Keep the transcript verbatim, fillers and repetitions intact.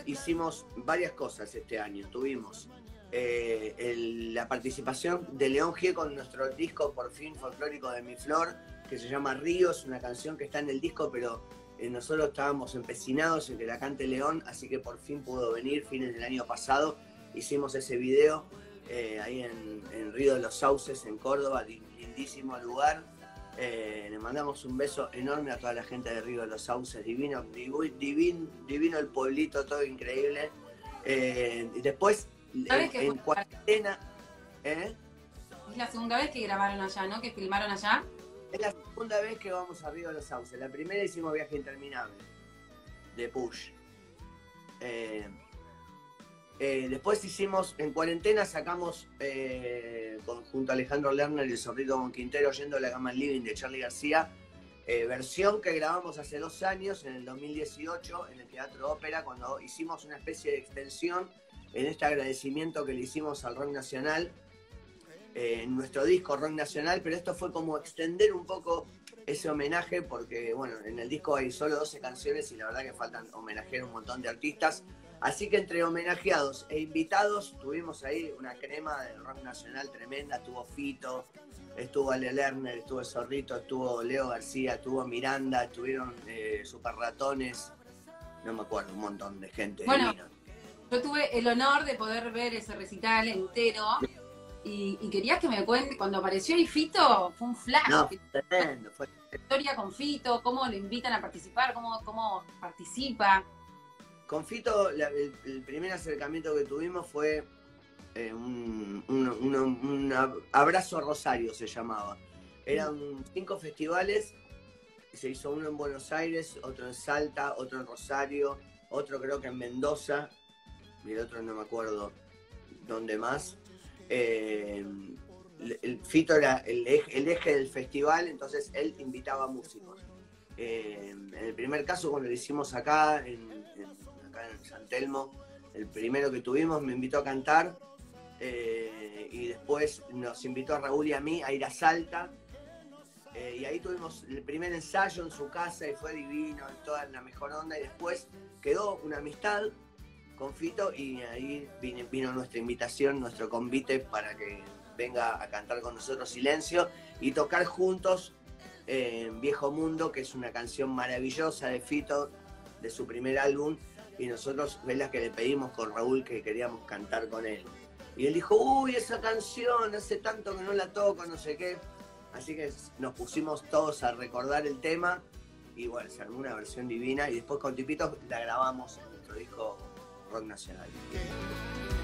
hicimos varias cosas este año. Tuvimos eh, el, la participación de León Gieco con nuestro disco por fin folclórico de Mi Flor, que se llama Río. Es una canción que está en el disco, pero eh, nosotros estábamos empecinados en que la cante León, así que por fin pudo venir, fines del año pasado. Hicimos ese video eh, ahí en, en Río de los Sauces, en Córdoba, lindísimo lugar. Eh, le mandamos un beso enorme a toda la gente de Río de los Sauces, divino, divino, divino el pueblito, todo increíble. Eh, y después, en, en cuarentena... ¿eh? Es la segunda vez que grabaron allá, ¿no? Que filmaron allá. Es la segunda vez que vamos a Río de los Sauces. La primera hicimos Viaje Interminable, de Push. Eh, eh, después hicimos, en cuarentena sacamos, eh, con, junto a Alejandro Lerner y el Zorrito Don Quintero, Yendo a la Cama Living de Charly García, eh, versión que grabamos hace dos años, en el dos mil dieciocho, en el Teatro Ópera, cuando hicimos una especie de extensión en este agradecimiento que le hicimos al rock nacional, eh, en nuestro disco Rock Nacional, pero esto fue como extender un poco ese homenaje, porque bueno, en el disco hay solo doce canciones y la verdad que faltan homenajear un montón de artistas. Así que entre homenajeados e invitados tuvimos ahí una crema del rock nacional tremenda. Estuvo Fito, estuvo Ale Lerner, estuvo el Zorrito, estuvo Leo García, estuvo Miranda, estuvieron eh, Super Ratones, no me acuerdo, un montón de gente. Bueno, divina. Yo tuve el honor de poder ver ese recital entero y, y querías que me cuente, cuando apareció ahí Fito, fue un flash. No, fue tremendo. Fue... historia con Fito, cómo lo invitan a participar, cómo, cómo participa. Con Fito, la, el, el primer acercamiento que tuvimos fue eh, un, un, un, un abrazo a Rosario, se llamaba. Eran cinco festivales, se hizo uno en Buenos Aires, otro en Salta, otro en Rosario, otro creo que en Mendoza, y el otro no me acuerdo dónde más. Eh, el, el Fito era el eje, el eje del festival, entonces él invitaba músicos. Eh, en el primer caso, cuando lo hicimos acá en, en acá en San Telmo, el primero que tuvimos, me invitó a cantar eh, y después nos invitó a Raúl y a mí a ir a Salta eh, y ahí tuvimos el primer ensayo en su casa y fue divino, toda la mejor onda, y después quedó una amistad con Fito y ahí vino, vino nuestra invitación, nuestro convite para que venga a cantar con nosotros Silencio y tocar juntos eh, Viejo Mundo, que es una canción maravillosa de Fito, de su primer álbum. Y nosotros, es la que le pedimos con Raúl que queríamos cantar con él. Y él dijo, uy, esa canción, hace tanto que no la toco, no sé qué. Así que nos pusimos todos a recordar el tema. Y bueno, se armó una versión divina. Y después con Tipitos la grabamos en nuestro disco Rock Nacional.